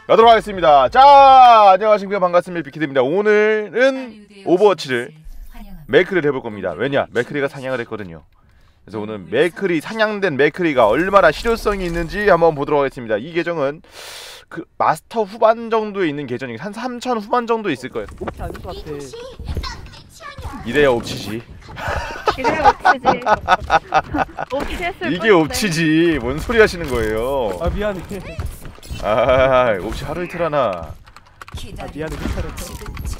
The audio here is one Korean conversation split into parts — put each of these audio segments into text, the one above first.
가도록 하겠습니다. 자, 안녕하십니까. 반갑습니다. 빅키드입니다. 오늘은 오버워치를 맥크리를 해볼 겁니다. 왜냐? 맥크리가 상향을 했거든요. 그래서 오늘 맥크리, 상향된 맥크리가 얼마나 실효성이 있는지 한번 보도록 하겠습니다. 이 계정은 그 마스터 후반 정도에 있는 계정이 한 3,000 후반 정도 있을 거예요. 옵치 아닐 것 같아. 이래야 옵치지. 이래야 옵치지. 옵치 했을 이게 옵치지. 뭔 소리 하시는 거예요? 아 미안해. 아, 옵치 하루 이틀 하나. 아 미안해 괜찮았어.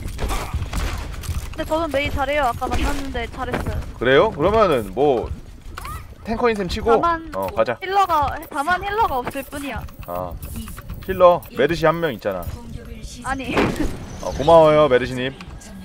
근데 저는 메이 잘해요. 아까 만났는데 잘했어요. 그래요? 그러면은 뭐 탱커인 셈 치고 다만 가자. 다만 힐러가 없을 뿐이야. 아, 힐러 메르시 한 명 있잖아. 아니. 고마워요 메르시님.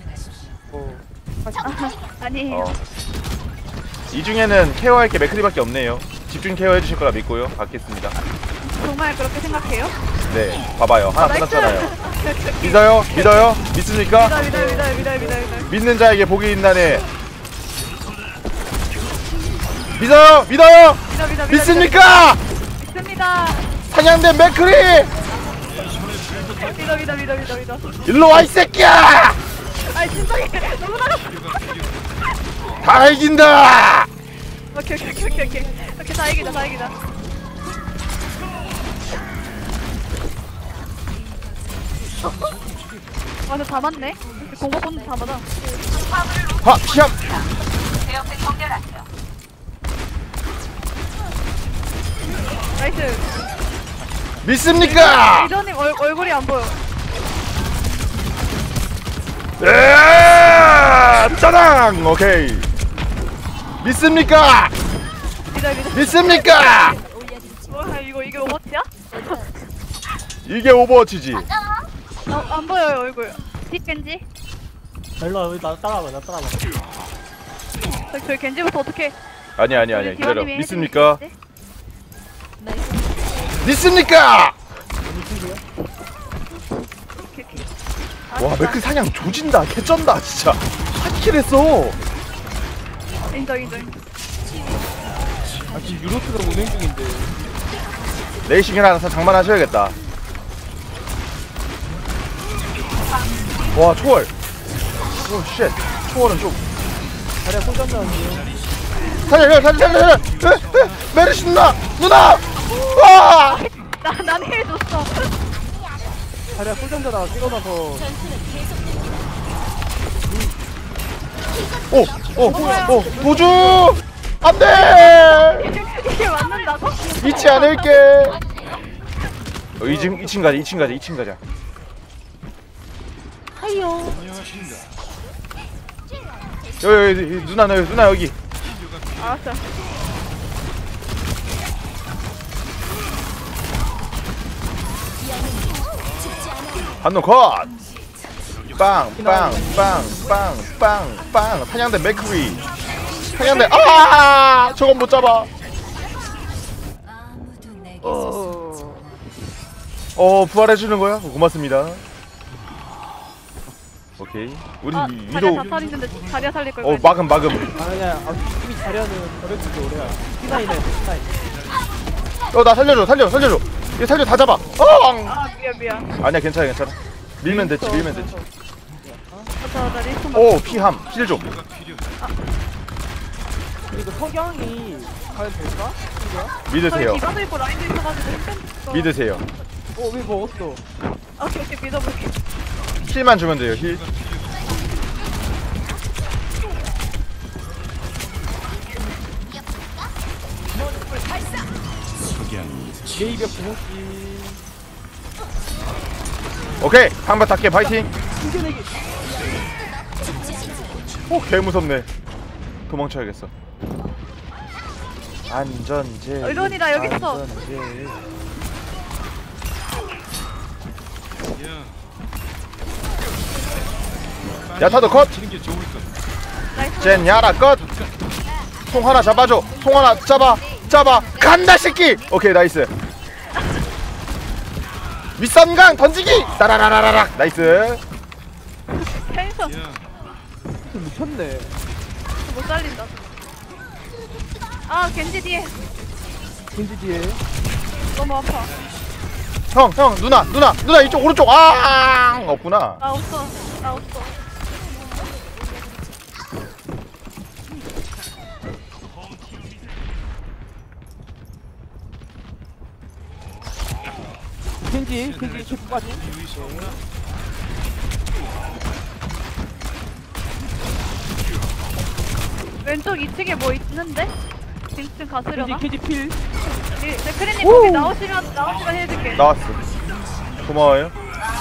아니에요. 이 중에는 케어할 게 맥크리밖에 없네요. 집중 케어해 주실 거라 믿고요. 받겠습니다. 정말 그렇게 생각해요? 네, 봐봐요. 하나 나이스. 끝났잖아요. 믿어요? 믿어요? 믿습니까? 믿어요. 믿는 자에게 복이 있나네. 믿어요? 믿어요? 믿습니까? 믿습니다. 상향된 맥크리! 믿어. 일로 와 이 새끼야! 아이 진정해. 너무 나갔어. 다 이긴다! 오케이. 오케이 다행이다. 아, 근데 다 맞네. 공격권도 다 맞아. 하! 시험! 나이스. 믿습니까? 이전님 얼굴이 안 보여. 짜장! 오케이. 믿습니까? 믿어. 믿습니까? 뭐야 이게 오버치야? 이게 오버워치지. 안 보여요 얼굴. 뒷겐지? 일로 와. 나 따라와봐. 저희 겐지부터 어떻게? 아니야. 우리 기다려. 디바님이 믿습니까? 해드리겠지? 믿습니까? 오케이. 와, 맥크 사냥 조진다. 개쩐다, 진짜. 한 킬 했어. 인정. 아 지금 유로트가 운행 중인데. 레이싱 하나 장만하셔야겠다. 와, 초월. 오, 쉣. 초월은 좀. 자리야 손전자는데요. 살려. 메르시 누나! 와! 난 해줬어. 자리야 손전자다가 찍어놔서. 오, 도주! 안 돼! 이게 맞는다고? 잊지 않을게. 2층 가자. 하이요. 여기 누나 여기. 알았어. 한놈 컷! 빵! 사냥된 맥크리! 사냥된 저건 못 잡아! 부활해주는 거야? 고맙습니다. 오케이. 우리 자리야 위도 다 살리는데 자리야 살릴 걸. 막음. 아니야. 이미 자리야는 버렸지 오래야. 피나이네. 나 살려줘. 얘 살려 다 잡아. 아 미안. 아니야 괜찮아. 밀면 됐지. 나 리스폰. 오, 피함. 힐 좀. 그리고 석양이 과연 될까? 믿으세요. 기가도 있고 라인도 있어가지고 힘들어. 믿으세요. 왜 먹었어? 오케이 믿어볼게. 힐만 주면 돼요. 힐. 예의벽 부모씨. 오케이. 한번 닦게 파이팅. 개 무섭네. 도망쳐야겠어. 안전제. 의론이다 여기 있어. 야타도 컷. 젠야라 컷. 송 하나 잡아줘. 송 하나 잡아. 간다 새끼. 오케이 나이스. 윗선강 던지기. 따라라라락. 나이스. 텐션 미쳤네. 못 살린다. 아 겐지 뒤에 겐지 뒤에. 너무 아파. 형 누나 이쪽 오른쪽 없구나. 나 없어. 나 없어. 켄지 체크까지. 왼쪽 2층에 뭐 있는데? 빈층 가스려나? 켄지 필. 네크리님 거기 나오시면 해줄게. 나왔어. 고마워요.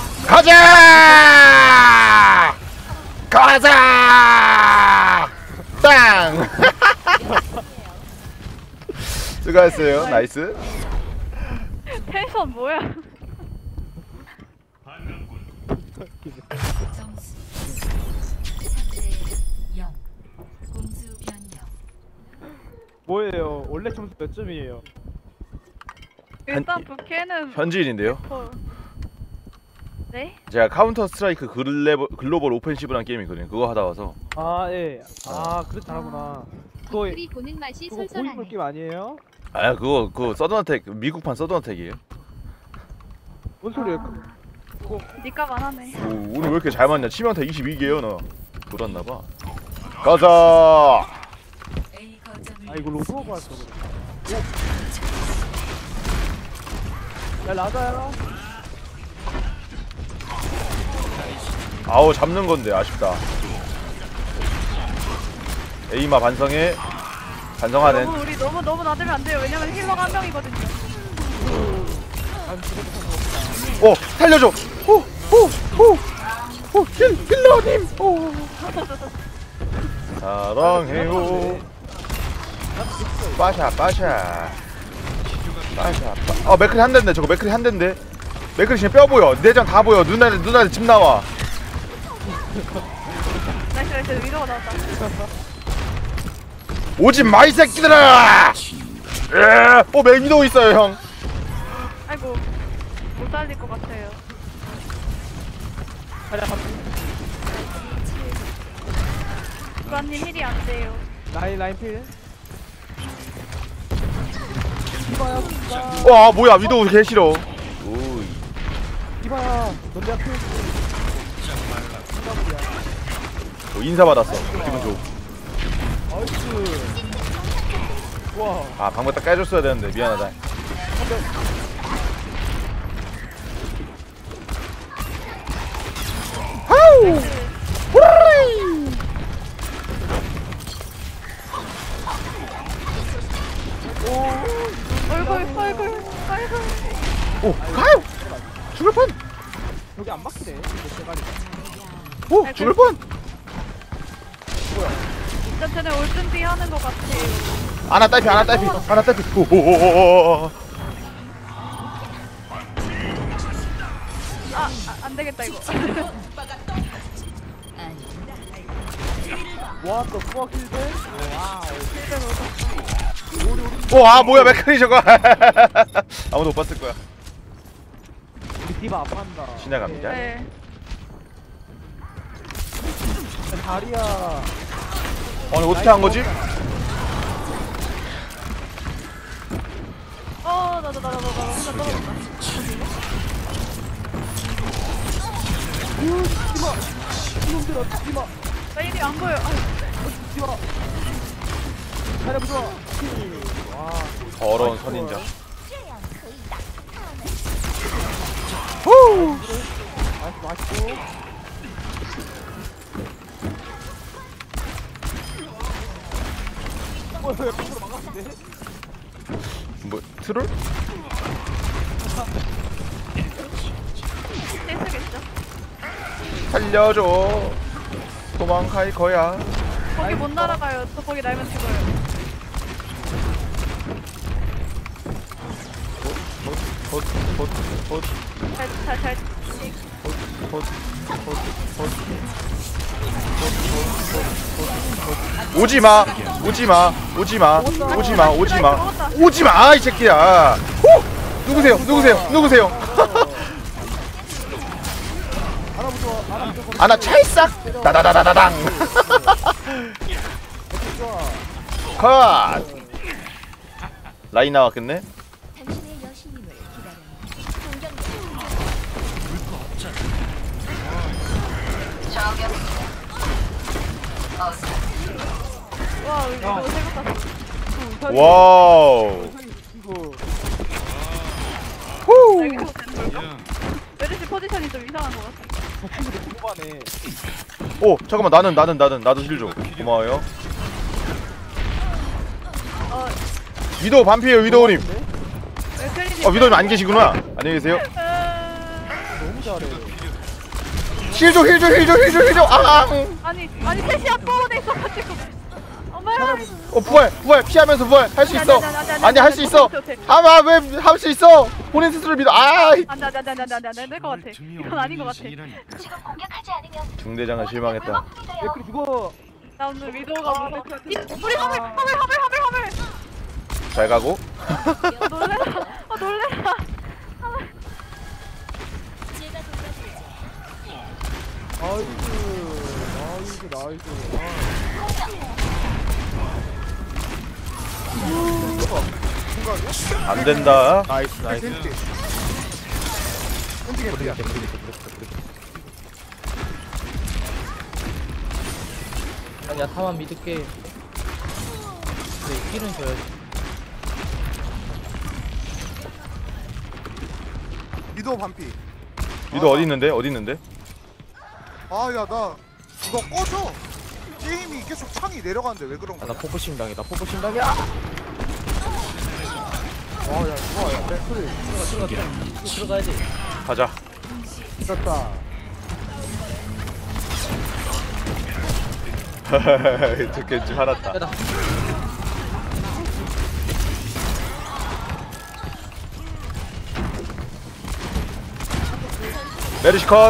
가자! 땅! 수고하셨어요. 나이스. 텐션 뭐야? 점수 3대 0 공수 변경 뭐예요? 원래 점수 몇 점이에요? 일단 부캐는 현지인인데요. 네? 제가 카운터 스트라이크 글로벌 오펜시브라는 게임이 있거든요. 그거 하다 와서. 아 예. 아 그래 잘하구나. 그거 커플이 보는 맛이 그거 고인물 솔솔하네. 게임 아니에요? 그거 서든어택 미국판 서든어택이에요. 뭔 소리예요? 니값 안 하네. 오늘 왜 이렇게 잘 맞냐? 치명타 22개요 너. 돌았나봐. 가자. A 거점을 아 이거 로브가 왔어. 그래. 야 라자야. 아우 잡는 건데 아쉽다. 에이마 반성해. 반성하네. 우리 너무 놔두면 안 돼요. 왜냐면 힐러가 한 명이거든요. 살려줘. 힐러님. 사랑해요. 빠샤. 맥클이 한 대인데 저거 맥클이 한 대인데. 맥클이 지금 뼈 보여. 내장 다 보여. 눈알에 집 나와. 나이스 위로가 나왔다. 오지 마 이 새끼들아. 맥미도 있어요 형. 아이고 못 살릴 것 같아요. 구관님 힐이 안 돼요. 라인 필. 이봐야 와 뭐야 위도우 개 싫어. 오이. 이봐야 넌 필. 인사 받았어. 기분 좋. 나이스. 와. 방금 딱 깨줬어야 되는데 미안하다. 얼굴. 오 가요. 죽을 뻔. 여기 안 막히네. 이거 대가리. 오 죽을 뻔. 일단 쟤네 올 준비하는 것 같아요. 하나 딸피. 오오오오오. 안 되겠다 이거. 와, 또 fuck is this? 와 뭐야 맥크리 저거. 아무도 못 봤을 거야. 우리 디바 아파한다. 지나갑니다. 네. 다리야. 아니 어떻게 한 거지? 나 혼자 떨어졌다. 이놈들아, 디바. 나 일이 안 보여. 디바. 다리 부좋아. 와. 더러운 선인장. 맛있고. 왜 밖으로 막았는데? 뭐 트롤? 떼쓰겠죠? 살려줘. 도망갈 거야. 거기 못 날아가요. 저 거기 날면 죽어요. 잘. 오지마. 이 새끼야. 누구세요? 아나 찰싹. 다다다다당. 컷. 라인 나왔겠네. 당신의 여신님을 기다려. 공격 와 이거 생각났어. 와우. 이거 후. 메르시 포지션이 좀 이상한 것 같아. 친구들 궁금하네. 오 잠깐만 나도 힐 좀. 고마워요. 위도우 반피에요 위도우님. 위도우님 안 계시구나. 안녕히 계세요. 너무 잘해. 힐 줘. 아. 아니 셋이 앞부분에 있어가지고. 엄마야. 부활 피하면서 부활 할 수 있어. 아니 할 수 있어. 아마 왜 할 수 있어? 본인 스스로 믿어. 아. 안돼 것 같아. 이건 아닌 것 같아. 중대장은 실망했다. 맥크리 죽어. 나 오늘 위도우가 우리 화물. 잘 가고. 놀래라. 나이스. 안 된다. 나이스. 아니야 타만 믿을게. 네, 힐은 줘야지. 위도우 반피. 위도우 어디 있는데? 아 야 나 이거 꺼줘. 게임이 계속 창이 내려가는데 왜 그런 아, 거야? 나 포커싱 당해. 나 포커싱 당해. 아! 야 좋아. 야 맥크리. 들어가야지. 가자. 됐다. 듣겠지 화났다. 빼다. 메르시 컷.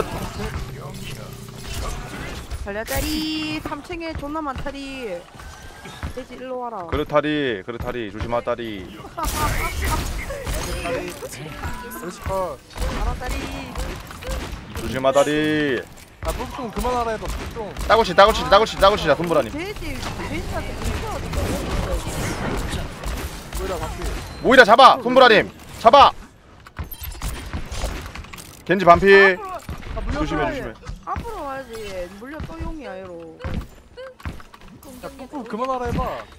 달려다리 3층에 존나 많다리. 돼지 일로 와라. 그렇다리 조심하 다리. 그렇지까. 알아다리. 조심하 다리. 아 똥좀 그만하라 해봐. 똥. 따고치자 손보라님. 돼지한테 인사하다. 뭐야 반피. 모이라 잡아 손보라님 잡아. 겐지 반피. 조심해. 앞으로 와야지. 물려 또 용이야 얘로. 야 똥좀 그만하라 해봐.